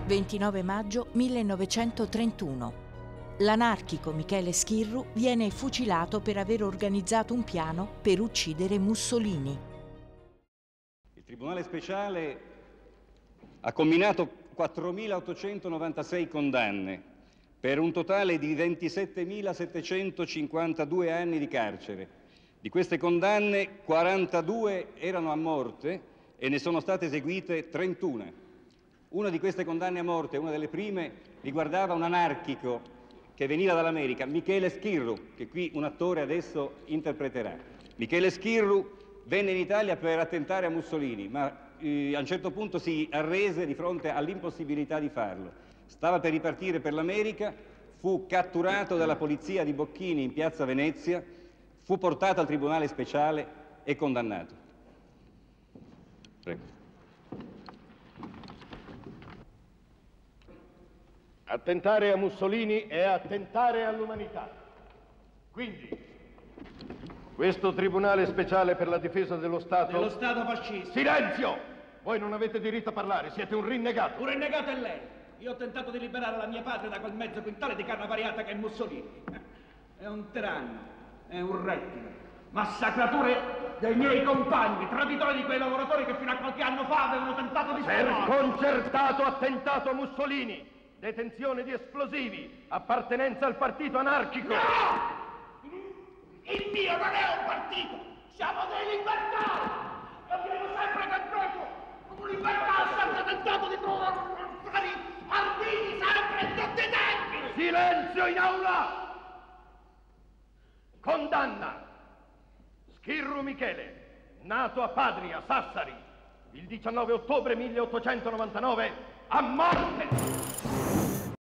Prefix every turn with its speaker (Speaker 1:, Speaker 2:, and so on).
Speaker 1: 29 maggio 1931. L'anarchico Michele Schirru viene fucilato per aver organizzato un piano per uccidere Mussolini.
Speaker 2: Il Tribunale Speciale ha comminato 4.896 condanne per un totale di 27.752 anni di carcere. Di queste condanne 42 erano a morte e ne sono state eseguite 31. Una di queste condanne a morte, una delle prime, riguardava un anarchico che veniva dall'America, Michele Schirru, che qui un attore adesso interpreterà. Michele Schirru venne in Italia per attentare a Mussolini, ma a un certo punto si arrese di fronte all'impossibilità di farlo. Stava per ripartire per l'America, fu catturato dalla polizia di Bocchini in piazza Venezia, fu portato al Tribunale Speciale e condannato. Prego.
Speaker 3: Attentare a Mussolini è attentare all'umanità. Quindi, questo Tribunale Speciale per la difesa dello Stato...
Speaker 4: dello Stato fascista.
Speaker 3: Silenzio! Voi non avete diritto a parlare, siete un rinnegato.
Speaker 4: Un rinnegato è lei. Io ho tentato di liberare la mia patria da quel mezzo quintale di carne variata che è Mussolini. È un tiranno, è un rettile. Massacratore dei miei compagni, traditore di quei lavoratori che fino a qualche anno fa avevano tentato di...
Speaker 3: Per concertato attentato a Mussolini. Detenzione di esplosivi, appartenenza al partito anarchico.
Speaker 4: No! Il mio non è un partito! Siamo dei libertari! Abbiamo sempre tentato, come libertà, sempre tentato di trovare arditi sempre in tutti i tempi!
Speaker 3: Silenzio in aula! Condanna! Schirru Michele, nato a Padria, Sassari, il 19 ottobre 1899, a morte!